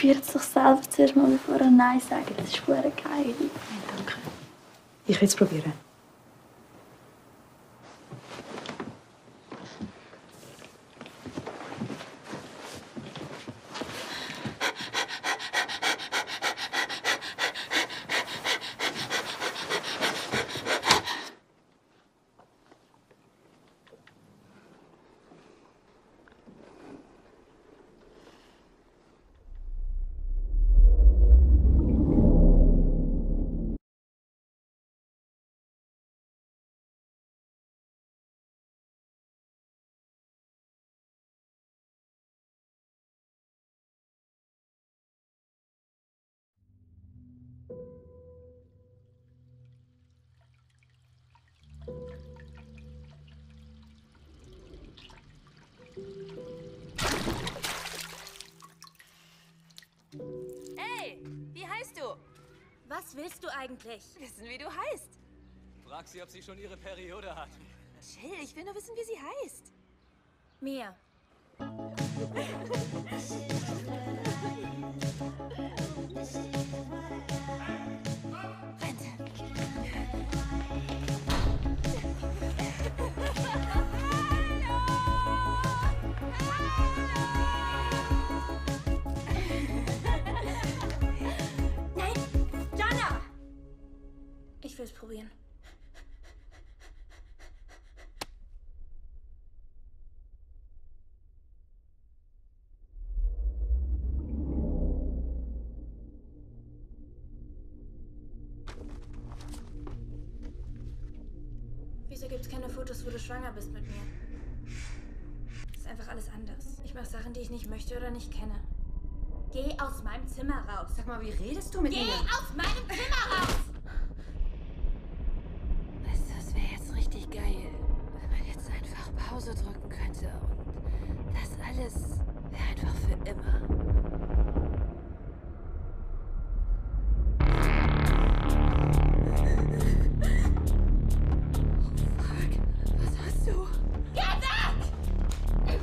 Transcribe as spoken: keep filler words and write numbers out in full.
probiert es doch selber zuerst mal, bevor er Nein sagt. Das ist verdammt geil. Nein, danke. Ich will es probieren. Hey, wie heißt du? Was willst du eigentlich? Wissen, wie du heißt. Frag sie, ob sie schon ihre Periode hat. Chill, ich will nur wissen, wie sie heißt. Mia. Nein, Jana! Ich will es probieren. Wieso gibt's keine Fotos, wo du schwanger bist mit mir? Ist einfach alles anders. Ich mache Sachen, die ich nicht möchte oder nicht kenne. Geh aus meinem Zimmer raus. Sag mal, wie redest du mit Geh mir? aus meinem Zimmer raus! Weißt du, es wäre jetzt richtig geil, wenn man jetzt einfach Pause drücken könnte und das alles wäre einfach für immer. Was hast du? Geh weg!